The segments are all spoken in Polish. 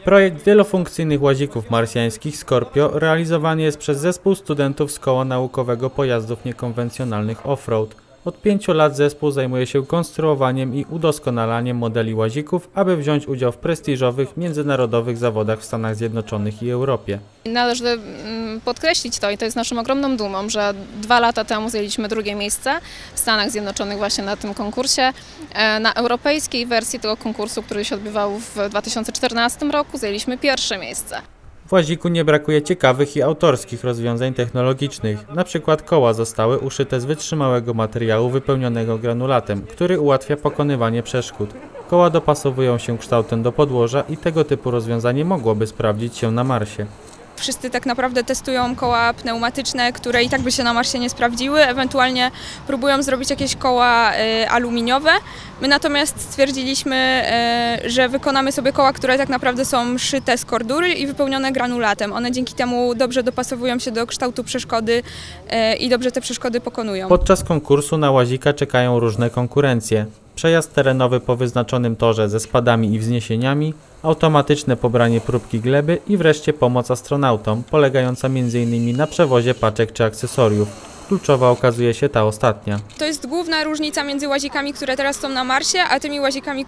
Projekt wielofunkcyjnych łazików marsjańskich Scorpio realizowany jest przez zespół studentów z Koła Naukowego Pojazdów Niekonwencjonalnych Offroad. Od 5 lat zespół zajmuje się konstruowaniem i udoskonalaniem modeli łazików, aby wziąć udział w prestiżowych międzynarodowych zawodach w Stanach Zjednoczonych i Europie. Należy podkreślić to i to jest naszą ogromną dumą, że 2 lata temu zajęliśmy 2. miejsce w Stanach Zjednoczonych właśnie na tym konkursie. Na europejskiej wersji tego konkursu, który się odbywał w 2014 roku, zajęliśmy 1. miejsce. W łaziku nie brakuje ciekawych i autorskich rozwiązań technologicznych. Na przykład koła zostały uszyte z wytrzymałego materiału wypełnionego granulatem, który ułatwia pokonywanie przeszkód. Koła dopasowują się kształtem do podłoża i tego typu rozwiązanie mogłoby sprawdzić się na Marsie. Wszyscy tak naprawdę testują koła pneumatyczne, które i tak by się na Marsie nie sprawdziły, ewentualnie próbują zrobić jakieś koła aluminiowe. My natomiast stwierdziliśmy, że wykonamy sobie koła, które tak naprawdę są szyte z kordury i wypełnione granulatem. One dzięki temu dobrze dopasowują się do kształtu przeszkody i dobrze te przeszkody pokonują. Podczas konkursu na łazika czekają różne konkurencje. Przejazd terenowy po wyznaczonym torze ze spadami i wzniesieniami, automatyczne pobranie próbki gleby i wreszcie pomoc astronautom, polegająca m.in. na przewozie paczek czy akcesoriów. Kluczowa okazuje się ta ostatnia. To jest główna różnica między łazikami, które teraz są na Marsie, a tymi łazikami,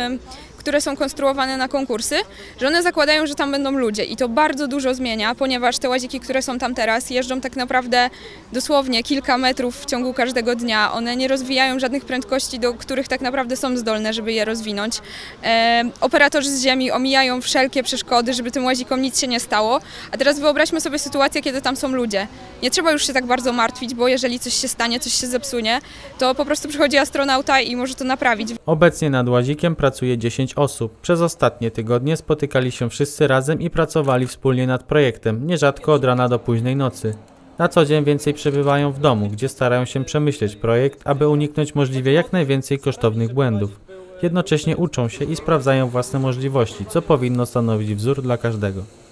które są konstruowane na konkursy, że one zakładają, że tam będą ludzie i to bardzo dużo zmienia, ponieważ te łaziki, które są tam teraz, jeżdżą tak naprawdę dosłownie kilka metrów w ciągu każdego dnia. One nie rozwijają żadnych prędkości, do których tak naprawdę są zdolne, żeby je rozwinąć. Operatorzy z Ziemi omijają wszelkie przeszkody, żeby tym łazikom nic się nie stało, a teraz wyobraźmy sobie sytuację, kiedy tam są ludzie. Nie trzeba już się tak bardzo martwić, bo jeżeli coś się stanie, coś się zepsunie, to po prostu przychodzi astronauta i może to naprawić. Obecnie nad łazikiem pracuje 10 osób. Przez ostatnie tygodnie spotykali się wszyscy razem i pracowali wspólnie nad projektem, nierzadko od rana do późnej nocy. Na co dzień więcej przebywają w domu, gdzie starają się przemyśleć projekt, aby uniknąć możliwie jak najwięcej kosztownych błędów. Jednocześnie uczą się i sprawdzają własne możliwości, co powinno stanowić wzór dla każdego.